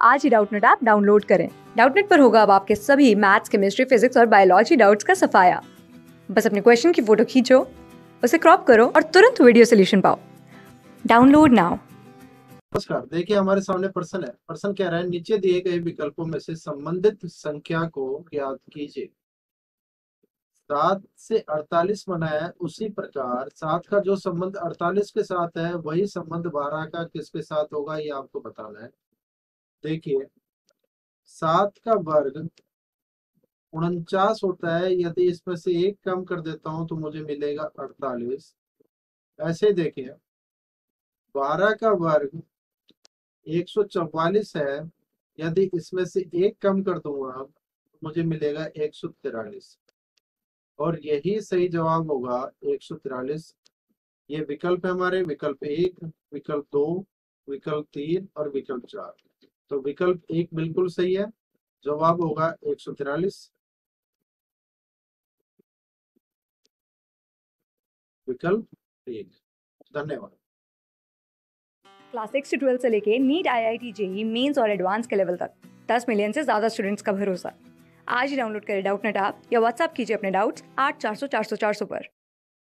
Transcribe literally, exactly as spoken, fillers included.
आज ही Doubtnut app download करें। डाउटनेट पर होगा अब आपके सभी मैथ्स, केमिस्ट्री, फिजिक्स और बायोलॉजी डाउट्स का सफाया। बस अपने क्वेश्चन की फोटो खींचो, उसे क्रॉप करो और तुरंत वीडियो सोल्यूशन पाओ। Download now. नमस्कार, देखिए हमारे सामने प्रश्न है। प्रश्न कह रहा है नीचे दिए गए विकल्पों में से संबंधित संख्या को ज्ञात कीजिए। सात से अड़तालीस बना है, उसी प्रकार सात का जो संबंध अड़तालीस के साथ है वही संबंध बारह का किसके साथ होगा, ये आपको बताना है। देखिए, सात का वर्ग उनचास होता है, यदि इसमें से एक कम कर देता हूं तो मुझे मिलेगा अड़तालीस। ऐसे देखिए, बारह का वर्ग एक सौ चौवालीस है, यदि इसमें से एक कम कर दूंगा तो मुझे मिलेगा एक सौ तिरालीस, और यही सही जवाब होगा एक सौ तिरालीस। ये विकल्प है हमारे, विकल्प एक, विकल्प दो, विकल्प तीन और विकल्प चार। तो विकल्प एक बिल्कुल सही है, जवाब होगा एक सौ तिरालीस। विकल्प एक। धन्यवाद। क्लास सिक्स से ट्वेल्थ से लेके NEET, I I T, JEE mains और एडवांस के लेवल तक दस मिलियन से ज्यादा स्टूडेंट्स का भरोसा। आज ही डाउनलोड करें डाउटनेट ऐप या व्हाट्सएप कीजिए अपने डाउट्स आठ चार सौ चार सौ चार सौ पर।